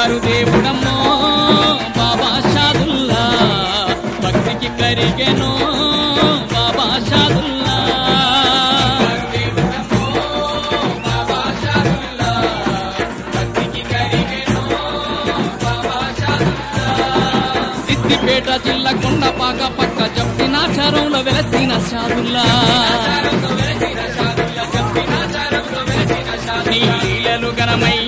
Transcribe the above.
బంగారు దేవుడమ్మో బాబా షాదుల్లా భక్తికి కరిగెను బాబా షాదుల్లా సిద్దిపేట జిల్లా కొండపాక పక్క జప్తినాచారంలో వెలసిన షాదుల్లా నీ లీలలు గనమై